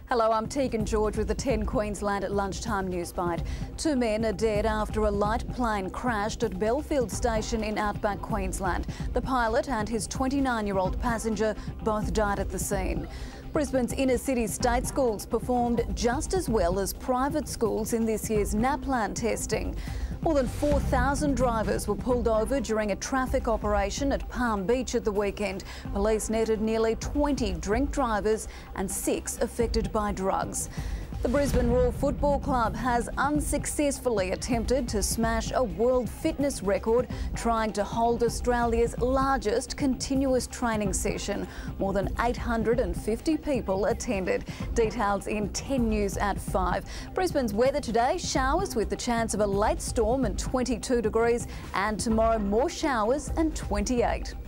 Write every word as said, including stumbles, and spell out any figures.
Hello, I'm Tegan George with the ten Queensland at Lunchtime Newsbyte. Two men are dead after a light plane crashed at Belfield Station in outback Queensland. The pilot and his twenty-nine-year-old passenger both died at the scene. Brisbane's inner city state schools performed just as well as private schools in this year's NAPLAN testing. More than four thousand drivers were pulled over during a traffic operation at Palm Beach at the weekend. Police netted nearly twenty drink drivers and six affected by drugs. The Brisbane Roar Football Club has unsuccessfully attempted to smash a world fitness record, trying to hold Australia's largest continuous training session. More than eight hundred fifty people attended. Details in ten News at five. Brisbane's weather today: showers with the chance of a late storm and twenty-two degrees, and tomorrow more showers and twenty-eight.